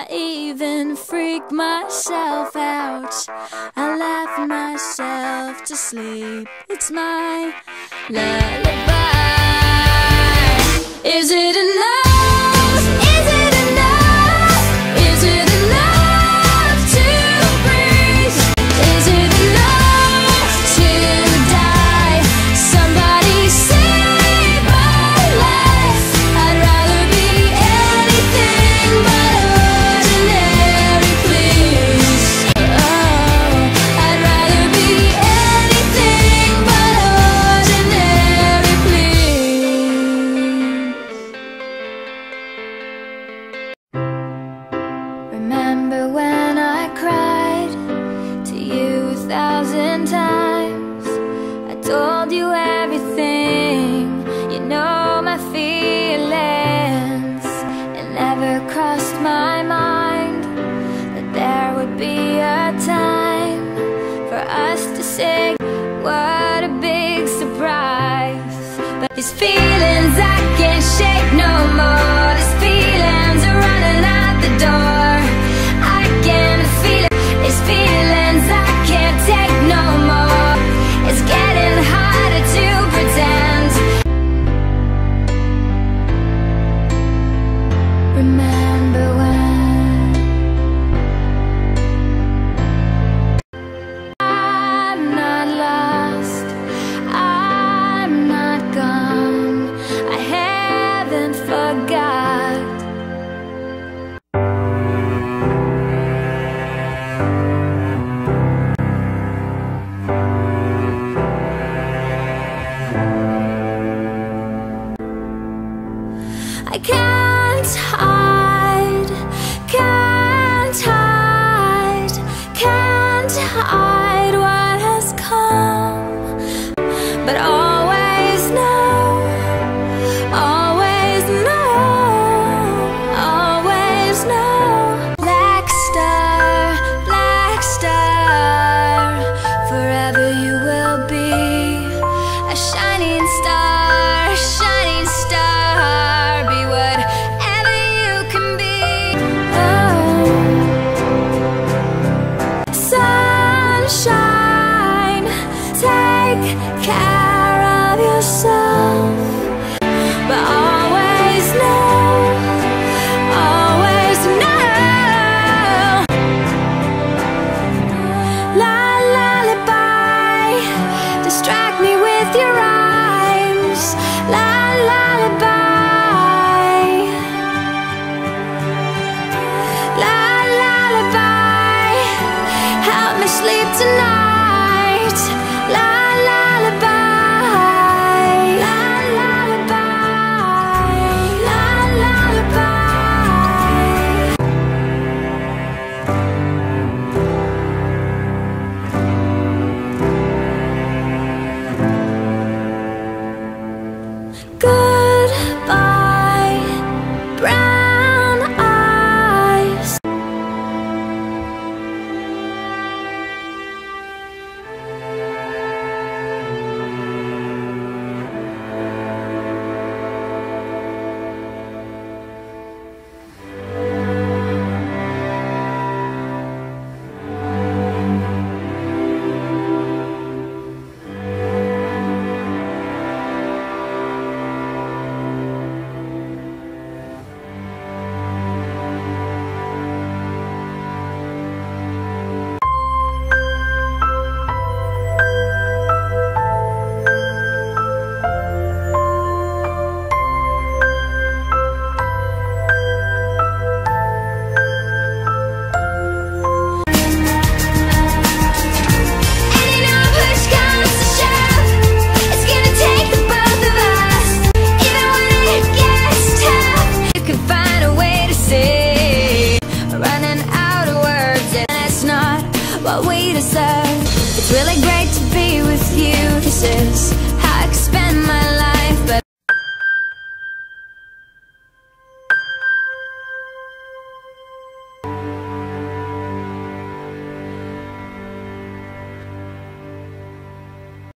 I even freak myself out. I laugh myself to sleep. It's my lullaby. Is it enough? Is it enough? Is it enough to breathe? Is it enough to die? Somebody save my life. I'd rather be anything but ordinary, please. Oh, I'd rather be anything but ordinary, please. Remember when I cried to you 1,000 times? I told you everything, you know my feelings. It never crossed my mind that there would be a time for us to say, what a big surprise. But these feelings I can't shake no more. These feelings are running out the door. I can feel it. These feelings I can't take no more. It's getting harder to pretend. Remember when I'm not lost, I'm not gone, I haven't forgot. I can't hide, can't hide, can't hide what has come. But always know, always know, always know. Black star, forever you will be a shining star, shining star. Be whatever you can be. Oh, sunshine, take care of yourself. But always know, always know. Lullaby, distract me with your rhymes. Lullaby, lullaby, help me sleep tonight. Lullaby, lullaby, lullaby. Goodbye, brown eyes. What we deserve. It's really great to be with you. This is how I could spend my life.